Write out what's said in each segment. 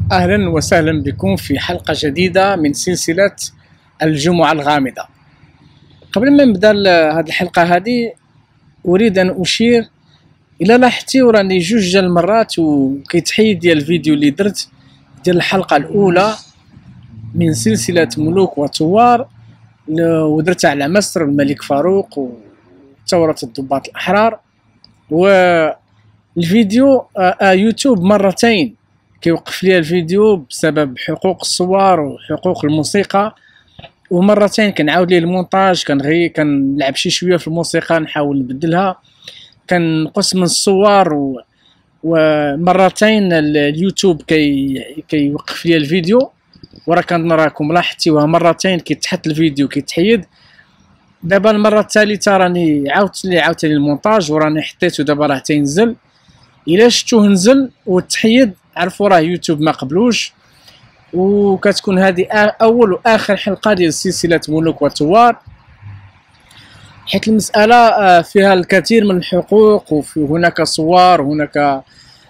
أهلا وسهلا بكم في حلقة جديدة من سلسلة الجمعة الغامضة. قبل ما نبدأ هذه الحلقة هذه أريد أن أشير إلى لاحظتي وراني جوج ديال المرات وكيتحيد ديال الفيديو اللي درت ديال الحلقة الأولى من سلسلة ملوك وثوار ودرتها على مصر الملك فاروق وثورة الضباط الأحرار، والفيديو يوتيوب مرتين كيوقف لي الفيديو بسبب حقوق الصور وحقوق الموسيقى، ومرتين كنعاود ليه المونتاج كنلعب شي شويه في الموسيقى نحاول نبدلها، كنقص من الصور ومرتين اليوتيوب كيوقف لي الفيديو، وراه كنراكم لاحظتيوها مرتين كيتحط الفيديو كيتحيد. دابا المره الثالثه راني عاودت لي المونتاج وراني حطيته دابا راه تينزل. الا شفتوه نزل وتحيد عرفوا راه يوتيوب ما قبلوش، وكتكون هذه اول واخر حلقه ديال سلسله ملوك وثوار، حيت المساله فيها الكثير من الحقوق وهناك صور هناك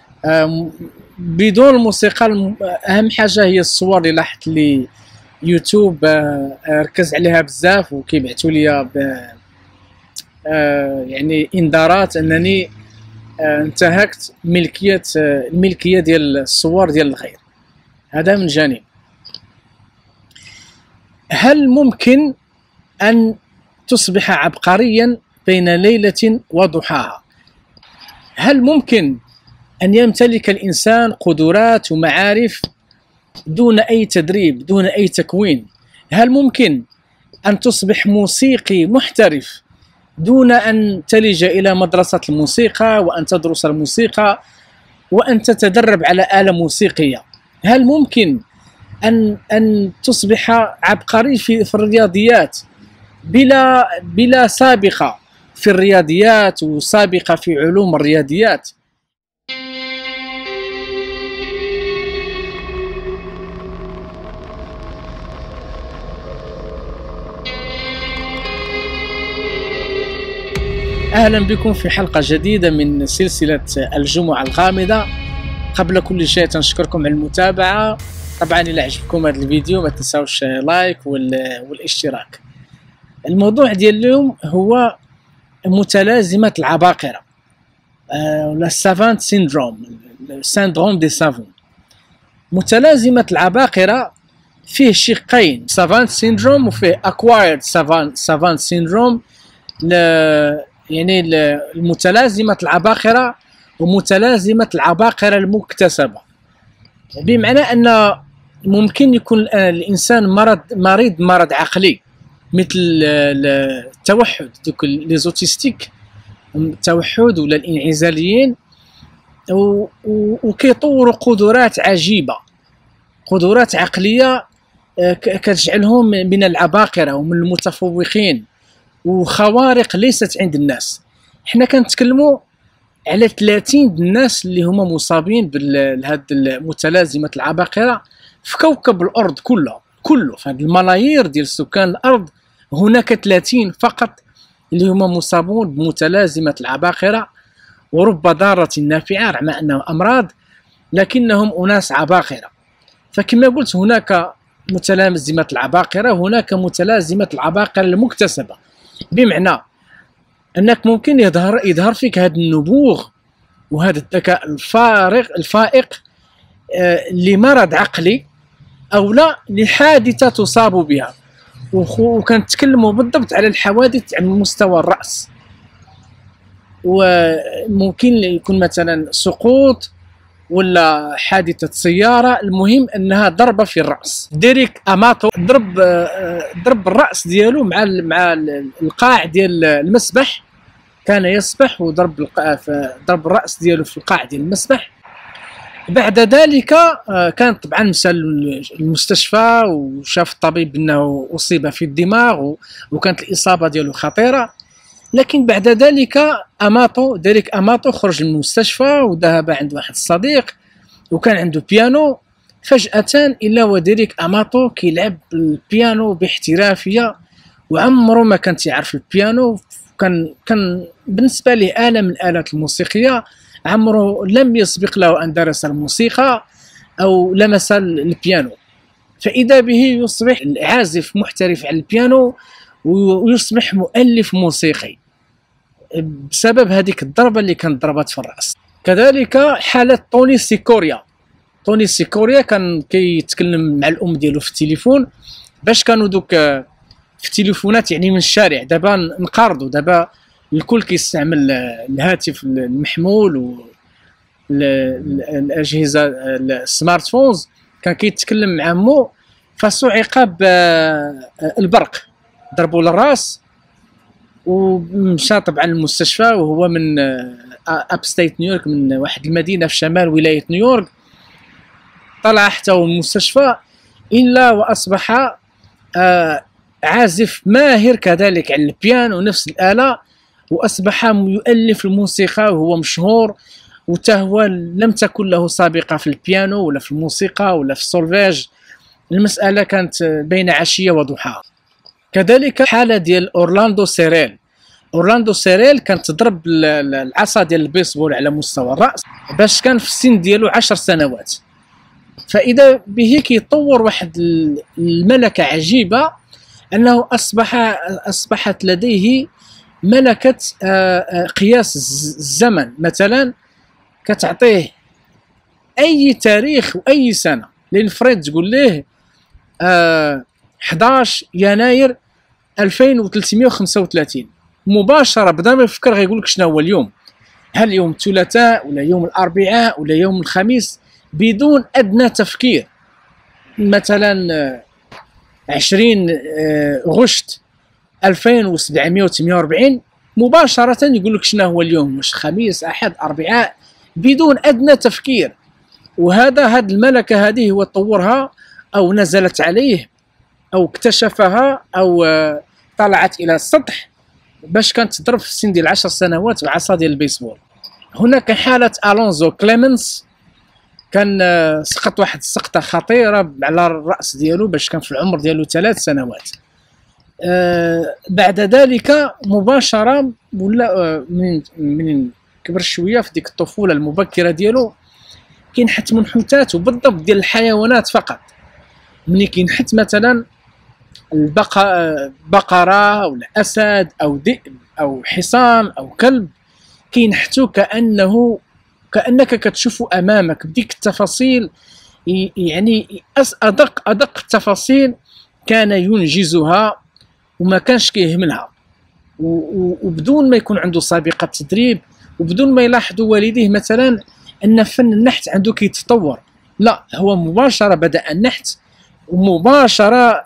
بدون الموسيقى. اهم حاجه هي الصور اللي لاحظت لي يوتيوب ركز عليها بزاف وكيبعثوا لي يعني انذارات انني انتهكت الملكيه ديال الصور ديال الغير. هذا من جانب. هل ممكن ان تصبح عبقريا بين ليله وضحاها؟ هل ممكن ان يمتلك الانسان قدرات ومعارف دون اي تدريب دون اي تكوين؟ هل ممكن ان تصبح موسيقي محترف دون أن تلج إلى مدرسة الموسيقى وأن تدرس الموسيقى وأن تتدرب على آلة موسيقية؟ هل ممكن أن تصبح عبقري في الرياضيات بلا سابقة في الرياضيات وسابقة في علوم الرياضيات؟ أهلا بكم في حلقة جديدة من سلسلة الجمعة الغامضة. قبل كل شيء تنشكركم على المتابعة. طبعا إذا عجبكم هذا الفيديو ما تنساوش لايك والاشتراك. الموضوع ديال اليوم هو متلازمة العباقرة ولا سافانت سيندروم دي سافون. متلازمة العباقرة فيه شقين، سافانت سيندروم وفيه اكوايرد سافانت سيندروم، يعني المتلازمة العباقرة ومتلازمة العباقرة المكتسبة. بمعنى أن ممكن يكون الإنسان مريض مرض عقلي مثل التوحد، دوك ليزوتيستيك، التوحد ولا الانعزاليين، وكيطوروا قدرات عجيبة، قدرات عقلية كتجعلهم من العباقرة ومن المتفوقين وخوارق ليست عند الناس. حنا كنتكلموا على 30 الناس اللي هما مصابين بهذه المتلازمه العباقره في كوكب الارض كله في هذه الملايير ديال سكان الارض هناك 30 فقط اللي هما مصابون بمتلازمه العباقره، ورب ضاره نافعه رغم انهم امراض لكنهم اناس عباقره. فكما قلت هناك متلازمه العباقره، هناك متلازمه العباقره المكتسبه، بمعنى انك ممكن يظهر فيك هذا النبوغ وهذا الذكاء الفائق لمرض عقلي او لا لحادثه تصاب بها. وكنتكلموا بالضبط على الحوادث على مستوى الراس، وممكن يكون مثلا سقوط ولا حادثة سيارة، المهم انها ضربة في الرأس. ديريك اماتو ضرب الرأس ديالو مع القاع ديال المسبح، كان يسبح وضرب الرأس ديالو في القاع ديال المسبح. بعد ذلك كان طبعا مشى للمستشفى وشاف الطبيب انه اصيب في الدماغ وكانت الاصابة ديالو خطيرة، لكن بعد ذلك ديريك اماتو خرج من المستشفى وذهب عند واحد الصديق وكان عنده بيانو. فجأة إلا وديريك اماتو كيلعب البيانو باحترافية، وعمره ما كان يعرف البيانو. كان بالنسبة له آلة من الآلات الموسيقية، عمره لم يسبق له أن درس الموسيقى، أو لمس البيانو، فإذا به يصبح عازف محترف على البيانو ويصبح مؤلف موسيقي بسبب هذيك الضربة اللي كانت ضربت في الرأس. كذلك حالة توني سيكوريا. توني سيكوريا كان كيتكلم مع الأم ديالو في التليفون، باش كانوا دوك في التليفونات يعني من الشارع، دابا انقرضوا، دابا الكل كيستعمل الهاتف المحمول والاجهزه السمارت فونز. كان كيتكلم مع مو فصعق بالبرق، ضربوا للراس ومشى طبعا للمستشفى، وهو من اب ستيت نيويورك، من واحد المدينه في شمال ولايه نيويورك. طلع حتى هو المستشفى الا واصبح عازف ماهر كذلك على البيانو نفس الآلة، وأصبح يؤلف الموسيقى وهو مشهور، وتهو لم تكن له سابقة في البيانو ولا في الموسيقى ولا في السولفيج. المسألة كانت بين عشية وضحاها. كذلك حالة ديال أورلاندو سيريل. أورلاندو سيريل كانت تضرب العصا ديال البيسبول على مستوى الرأس باش كان في السن ديالو 10 سنوات، فإذا به كيطور واحد الملكة عجيبة، أنه أصبحت لديه ملكة قياس الزمن. مثلا كتعطيه أي تاريخ وأي سنة، للفريد تقول له 11 يناير 2335 مباشرة بدل ما يفكر غيقول لك شنو هو اليوم، هل يوم الثلاثاء ولا يوم الأربعاء ولا يوم الخميس، بدون أدنى تفكير. مثلا 20 غشت 2748 مباشرة يقول لك شنو هو اليوم، واش خميس أحد أربعاء، بدون أدنى تفكير. وهذا الملكة هذه هو طورها أو نزلت عليه أو اكتشفها أو طلعت إلى السطح باش كانت تضرب في سن ديال 10 سنوات بعصا ديال البيسبول. هناك حالة ألونزو كليمنس، كان سقط واحد السقطة خطيرة على الرأس ديالو باش كان في العمر ديالو 3 سنوات. بعد ذلك مباشرة ولا من كبر شوية في ديك الطفولة المبكرة ديالو كينحت منحوتات وبالضبط ديال الحيوانات فقط. ملي كينحت مثلا بقرة أو أسد أو ذئب أو حصان أو كلب، كينحتو كأنك كتشوفه أمامك بديك التفاصيل، يعني أدق التفاصيل كان ينجزها وما كانش كيهملها، وبدون ما يكون عنده سابقة تدريب، وبدون ما يلاحظوا والديه مثلا أن فن النحت عنده كيتطور. لا، هو مباشرة بدأ النحت، ومباشرة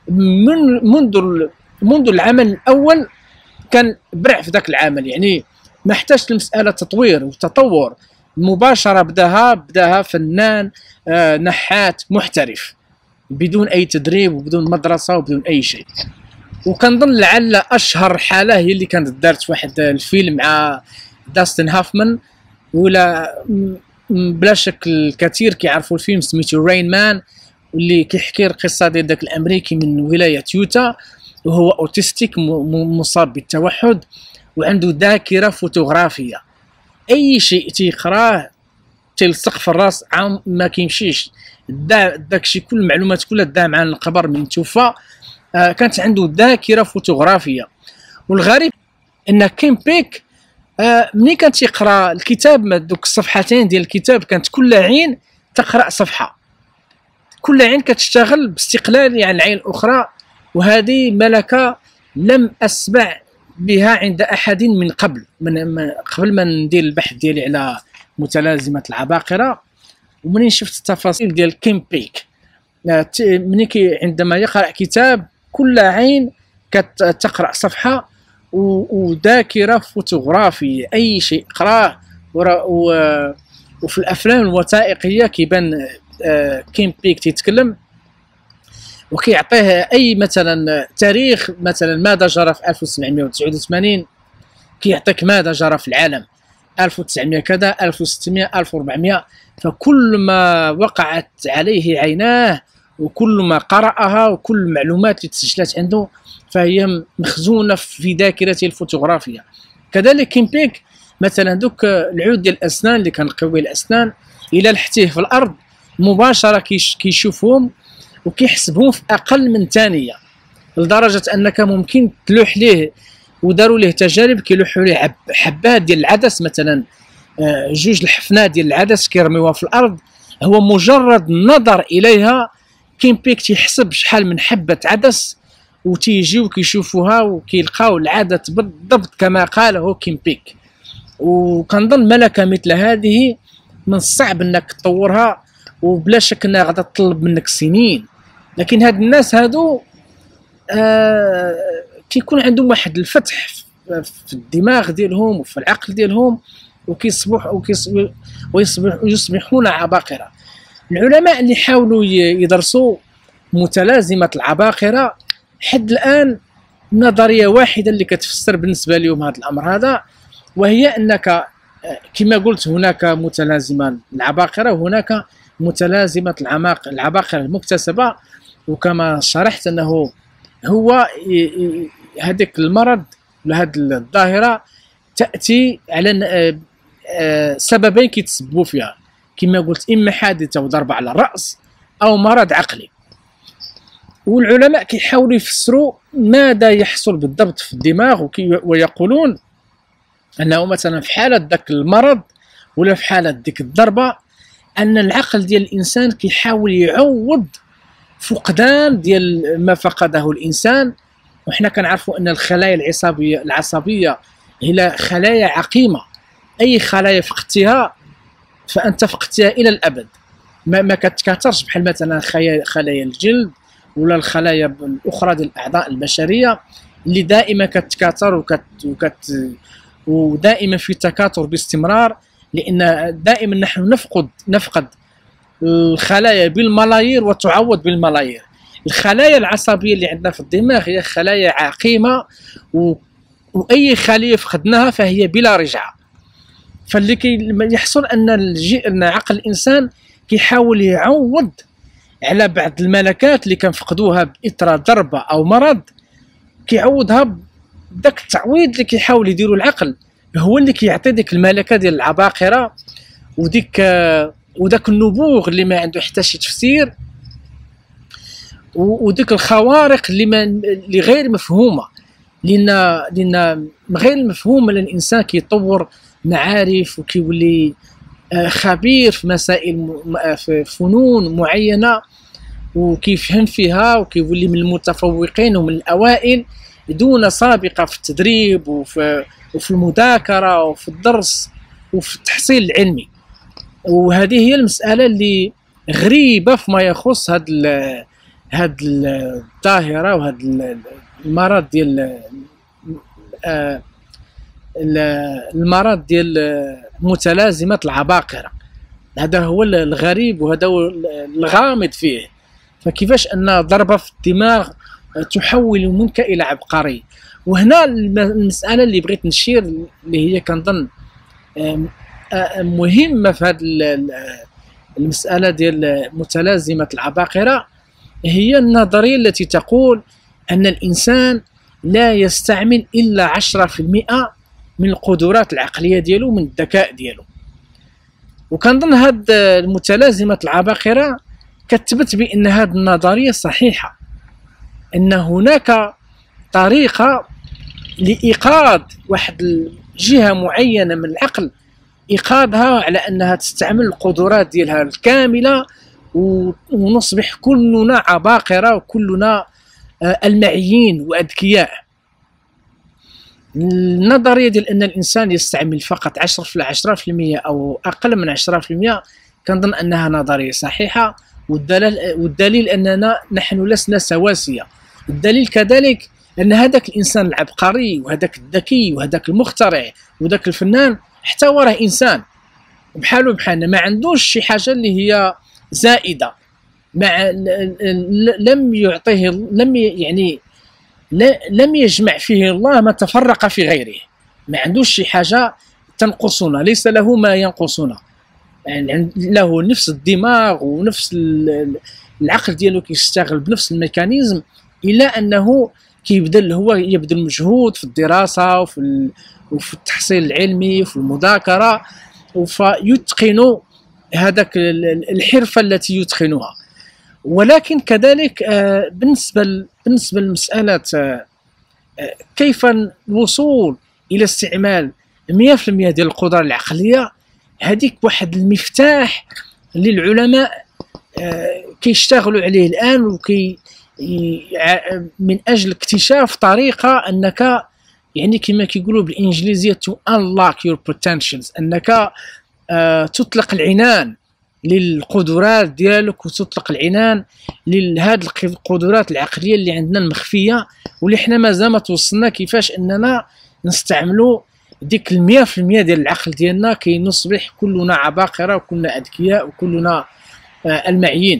منذ العمل الأول كان برع في ذاك العمل، يعني ما احتاجش لمسألة تطوير وتطور، مباشرة بداها فنان نحات محترف بدون أي تدريب وبدون مدرسة وبدون أي شيء. وكنظن لعل أشهر حالة هي اللي كانت دارت في واحد الفيلم مع داستن هافمان، ولا بلا شك الكثير كيعرفوا الفيلم سميتو رين مان، واللي كيحكي القصة ديال داك الأمريكي من ولاية يوتا، وهو أوتيستيك مصاب بالتوحد وعنده ذاكرة فوتوغرافية، أي شيء تيقراه تيلصق في الراس، عام ما كيمشيش، داكشي كل المعلومات كلها دا مع القبر من توفى. كانت عنده ذاكرة فوتوغرافية. والغريب أن كيم بيك ملي كان تيقرا الكتاب، دوك الصفحتين ديال الكتاب كانت كل عين تقرأ صفحة، كل عين كتشتغل باستقلال عن العين الأخرى. وهذه ملكة لم أسمع بها عند أحد من قبل ما ندير البحث ديالي على متلازمة العباقرة. ومنين شفت التفاصيل ديال كيم بيك، عندما يقرأ كتاب كل عين كتقرأ صفحة، وذاكرة فوتوغرافية، أي شيء قراه. وفي الأفلام الوثائقية كيبان كيم بيك تيتكلم وكيعطيه أي مثلا تاريخ، مثلا ماذا جرى في 1789 كيعطيك ماذا جرى في العالم 1900 كذا 1600 1400. فكل ما وقعت عليه عيناه وكل ما قرأها وكل المعلومات اللي تسجلت عنده فهي مخزونة في ذاكرته الفوتوغرافية. كذلك كيم بيك مثلا دوك العود ديال الأسنان اللي كان قوي الأسنان إلى لحتيه في الأرض مباشره كيشوفهم وكيحسبهم في اقل من ثانيه، لدرجه انك ممكن تلوح ليه، وداروا ليه تجارب كيلوحوا ليه حبات ديال العدس مثلا، جوج الحفنات ديال العدس كيرميوها في الارض، هو مجرد النظر اليها كيمبيك تيحسب شحال من حبه عدس، وتيجيو كيشوفوها وكيلقاو العدد بالضبط كما قاله كيمبيك. وكنظن ملكه مثل هذه من الصعب انك تطورها، وبلا شك انها غادا تطلب منك سنين. لكن هاد الناس هادو كيكون عندهم واحد الفتح في الدماغ ديالهم وفي العقل ديالهم، ويصبحون عباقرة. العلماء اللي حاولوا يدرسوا متلازمة العباقرة حد الآن نظرية واحدة اللي كتفسر بالنسبة لهم هذا الأمر هذا، وهي أنك كما قلت هناك متلازمة العباقرة وهناك متلازمة العباقرة المكتسبة. وكما شرحت أنه هو هذاك المرض ولا هذه الظاهرة تأتي على سببين كيتسببوا فيها، كما قلت إما حادثة وضربة على الرأس أو مرض عقلي. والعلماء كيحاولوا يفسروا ماذا يحصل بالضبط في الدماغ، ويقولون أنه مثلا في حالة ذاك المرض ولا في حالة ديك الضربة، أن العقل ديال الإنسان كيحاول يعوض فقدان ديال ما فقده الإنسان. وحنا كنعرفوا أن الخلايا العصبية هي خلايا عقيمة، أي خلايا فقدتها فأنت فقدتها إلى الأبد، ما كتكاثرش بحال مثلا خلايا الجلد ولا الخلايا الأخرى ديال الأعضاء البشرية اللي دائما كتكاثر ودائما في تكاثر باستمرار، لأن دائما نحن نفقد الخلايا بالملايير وتعوض بالملايير. الخلايا العصبية اللي عندنا في الدماغ هي خلايا عقيمة، وأي خلية فقدناها فهي بلا رجعة. فاللي يحصل أن عقل الإنسان كيحاول يعوض على بعض الملكات اللي كنفقدوها بإثر ضربة أو مرض، كيعوضها بداك التعويض اللي كيحاول يديرو العقل، هو اللي كيعطي ديك الملكة ديال العباقرة وداك النبوغ اللي ما عنده حتى شي تفسير، وديك الخوارق اللي غير مفهومه، لان غير مفهومه للانسان كيطور معارف وكيولي خبير في مسائل في فنون معينه وكيفهم فيها وكيولي من المتفوقين ومن الاوائل دون سابقه في التدريب وفي المذاكره وفي الدرس وفي التحصيل العلمي. وهذه هي المساله اللي غريبه فيما يخص هاد الظاهره وهذا المرض ديال متلازمه العباقره. هذا هو الغريب وهذا هو الغامض فيه. فكيفاش ان ضربه في الدماغ تحول منك الى عبقري؟ وهنا المساله اللي بغيت نشير اللي هي كنظن مهمه في هذه المساله ديال متلازمه العباقره، هي النظريه التي تقول ان الانسان لا يستعمل الا 10% من القدرات العقليه ديالو، من الذكاء ديالو. وكنظن هاد المتلازمه العباقره كتثبت بان هذه النظريه صحيحه، ان هناك طريقه لايقاظ واحد الجهه معينه من العقل، ايقاظها على انها تستعمل القدرات ديالها الكامله، ونصبح كلنا عباقره وكلنا المعيين واذكياء. النظريه ديال ان الانسان يستعمل فقط 10% او اقل من 10% كنظن انها نظريه صحيحه، والدليل اننا نحن لسنا سواسيه. الدليل كذلك ان هذاك الانسان العبقري وهذاك الذكي وهذاك المخترع وذاك الفنان حتى هو راه انسان بحالو بحالنا، ما عندوش شي حاجه اللي هي زائده، لم يعطيه لم يجمع فيه الله ما تفرق في غيره، ما عندوش شي حاجه تنقصنا، ليس له ما ينقصنا، يعني له نفس الدماغ ونفس العقل ديالو كيشتغل بنفس الميكانيزم، الا انه يبذل مجهود في الدراسه وفي التحصيل العلمي وفي المذاكره، فيتقن هذاك الحرفة التي يتقنها. ولكن كذلك بالنسبة لمسألة كيف الوصول إلى استعمال 100% ديال القدرة العقلية، هذيك واحد المفتاح للعلماء كيشتغلوا عليه الآن، وكي من أجل اكتشاف طريقة أنك يعني كما كيقولوا بالإنجليزية to unlock your potentials، أنك تطلق العنان للقدرات ديالك وتطلق العنان لهذه القدرات العقلية اللي عندنا المخفية، واللي حنا مازال ما توصلنا كيفاش أننا نستعملوا ديك 100% ديال العقل ديالنا كي نصبح كلنا عباقرة وكلنا أذكياء وكلنا المعيين.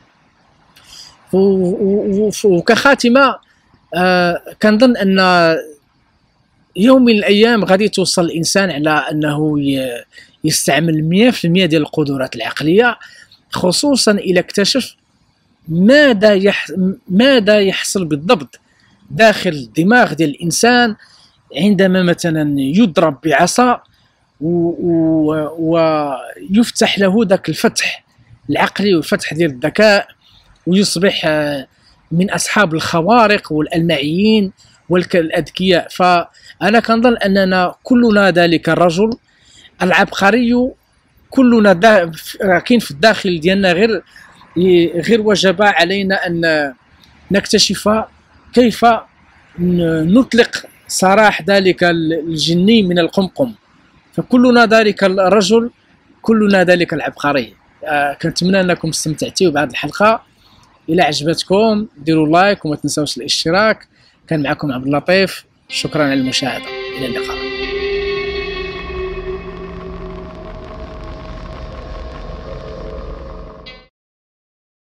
وكخاتمة كنظن أن يوم من الأيام غادي توصل الإنسان على أنه يستعمل 100% ديال القدرات العقلية، خصوصا إلى اكتشف ماذا يحصل بالضبط داخل الدماغ ديال الإنسان عندما مثلا يضرب بعصا ويفتح له ذاك الفتح العقلي والفتح ديال الذكاء، ويصبح من أصحاب الخوارق والمعيين والأذكياء. فأنا كنظن أننا كلنا ذلك الرجل العبقري، كلنا كاين في الداخل ديالنا، غير وجب علينا أن نكتشف كيف نطلق سراح ذلك الجني من القمقم. فكلنا ذلك الرجل، كلنا ذلك العبقري. كنتمنى أنكم استمتعتوا بهذه الحلقة. إلى عجبتكم ديروا لايك وما تنسوش الاشتراك. كان معكم عبد اللطيف، شكرا على المشاهدة، إلى اللقاء.